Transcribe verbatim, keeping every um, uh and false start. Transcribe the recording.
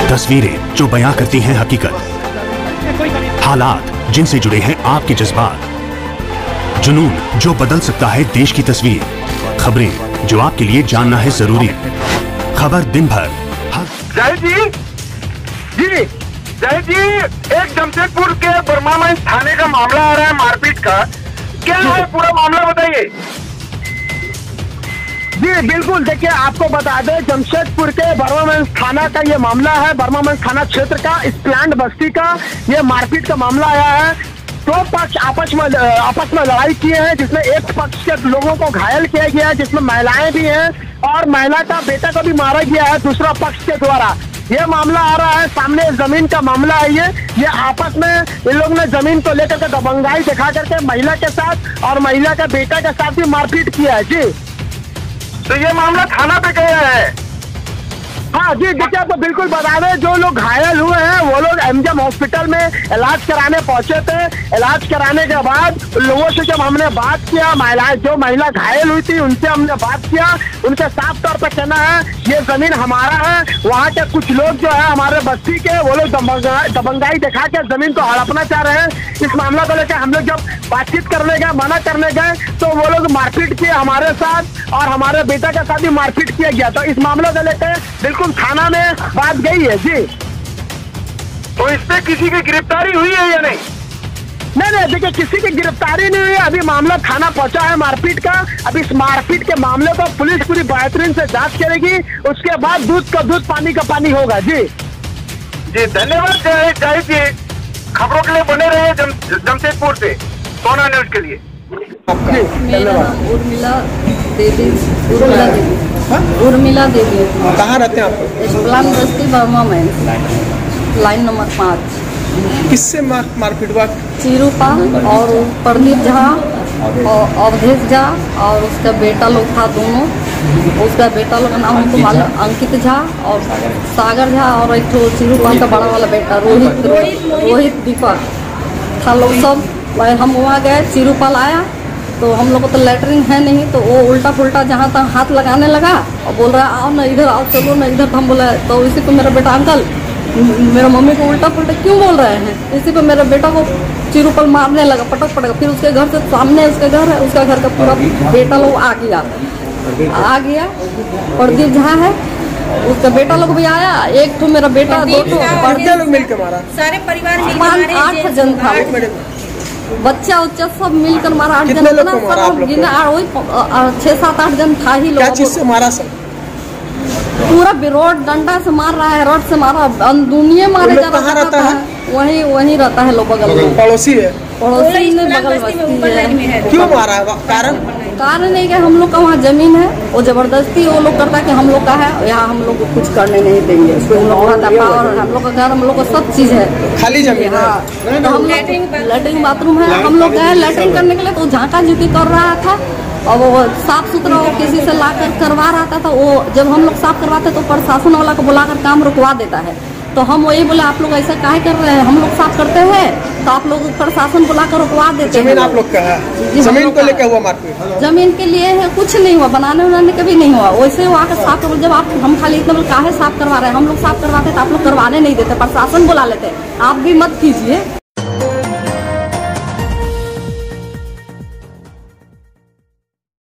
तस्वीरें जो बयां करती हैं हकीकत, हालात जिनसे जुड़े हैं आपके जज्बात, जुनून जो बदल सकता है देश की तस्वीर, खबरें जो आपके लिए जानना है जरूरी। खबर दिन भर। जय जी जी जय जी एक जमशेदपुर के बर्मागंज थाने का मामला आ रहा है मारपीट का, क्या है पूरा मामला बताइए। जी बिल्कुल, देखिए आपको बता दें जमशेदपुर के बर्मागंज थाना का ये मामला है। बर्मागंज थाना क्षेत्र का इस प्लांट बस्ती का ये मारपीट का मामला आया है। दो पक्ष आपस में आपस में लड़ाई किए हैं, जिसमें एक पक्ष के लोगों को घायल किया गया है, जिसमें महिलाएं भी हैं और महिला का बेटा को भी मारा गया है दूसरा पक्ष के द्वारा। ये मामला आ रहा है सामने, जमीन का मामला है। ये ये आपस में इन लोग ने जमीन को लेकर के दबंगाई दिखा करके महिला के साथ और महिला के बेटा के साथ भी मारपीट किया है। जी तो ये मामला थाना पे गया है। हाँ जी, देखिए आपको बिल्कुल बता दें, जो लोग घायल हुए हैं वो लोग एमजीएम हॉस्पिटल में इलाज कराने पहुंचे थे। इलाज कराने के बाद लोगों से जब हमने बात किया, महिलाएं जो महिला घायल हुई थी उनसे हमने बात किया, उनके साफ तौर पर कहना है ये जमीन हमारा है। वहाँ के कुछ लोग जो है हमारे बस्ती के, वो लोग दबंगाई दिखा के जमीन को हड़पना चाह रहे हैं। इस मामला को लेकर हम लोग जब बातचीत करने गए, मना करने गए, तो वो लोग मारपीट किए हमारे साथ और हमारे बेटा के साथ भी मारपीट किया गया। तो इस मामले को लेकर बिल्कुल थाना में बात गई है। जी तो इस पे किसी की गिरफ्तारी हुई है या नहीं? नहीं नहीं, देखिए किसी की गिरफ्तारी नहीं हुई। अभी मामला थाना पहुंचा है मारपीट का। अभी इस मारपीट के मामले को पुलिस पूरी बेहतरीन से जांच करेगी, उसके बाद दूध का दूध पानी का पानी होगा। जी जी धन्यवाद जय जय जी। खबरों के लिए बने रहे जम, जमशेदपुर से सोना न्यूज के लिए। मेरा नाम उर्मिला देवी उर्मिला देवी उर्मिला देवी कहाँ रहते हैं आप? प्लांट बस्ती बर्मागंज लाइन नंबर पाँच। किससे मार मारपीट हुआ? चीरूपाल और प्रदीप झा और अवधेश झा और उसका बेटा लोग था दोनों। उसका बेटा लोग का नाम हमको मालूम, अंकित झा और सागर झा, और एक तो चीरूपाल का बड़ा वाला बेटा रोहित रोहित दीपक था लोग सब। हम वहाँ गए, चीरूपाल आया तो हम लोग को तो लेटरिन है नहीं, तो वो उल्टा पुल्टा जहाँ तक हाथ लगाने लगा और बोल रहा है आओ ना इधर, आओ चलो ना इधर। हम बोला तो इसी को मेरा बेटा अंकल मेरा मम्मी को उल्टा पुल्टा क्यों बोल रहे हैं, इसी पे मेरे बेटा को चीरूपाल मारने लगा, पटक पटक। फिर उसके घर से सामने उसका घर है, उसका घर का पूरा बेटा लोग आ गया आ गया प्रदीप झा है, उसका बेटा लोग भी आया। एक तो मेरा बेटा, दो तो लोग मिलकर मारा, सारे परिवार पाँच आठ जन था, बच्चा उच्चा सब मिलकर मारा। आठ जन वही छह सात आठ जन था ही लोग। क्या चीज से मारा सर? पूरा रोड डंडा से मार रहा है, रॉड से मारा, दुनिया मारे जा रहा रहता है। वही वही रहता है लोग बगल में, पड़ोसी है। पड़ोसी में बगल बस्ती है। क्यों मारा है? कारण कारण नहीं कि हम लोग का वहाँ जमीन है, वो जबरदस्ती वो लोग करता है कि हम लोग का है, यहाँ हम लोग को कुछ करने नहीं देंगे। हम लोग का पावर, हम लोग का घर, हम लोग का सब चीज है, खाली जमीन है। तो हम लैट्रिन बाथरूम है। हम लोग गए लैट्रिन करने के लिए तो झाँका झुकी कर रहा था और वो साफ सुथरा वो किसी से लाकर करवा रहा था। तो वो जब हम लोग साफ करवाते तो प्रशासन वाला को बुलाकर काम रुकवा देता है। तो हम वही बोले आप लोग ऐसा काहे कर रहे हैं, हम लोग साफ करते हैं तो आप लोग प्रशासन बुलाकर रुकवा देते हैं। जमीन आप लोग का है? जमीन को लेकर हुआ मारपीट? जमीन के लिए है, कुछ नहीं हुआ, बनाने उनाने का भी नहीं हुआ। वैसे वो आकर साफ कर, जब आप हम खाली इतना काहे साफ करवा रहे हैं, हम लोग साफ करवाते तो आप लोग करवाने नहीं देते, प्रशासन बुला लेते। आप भी मत कीजिए।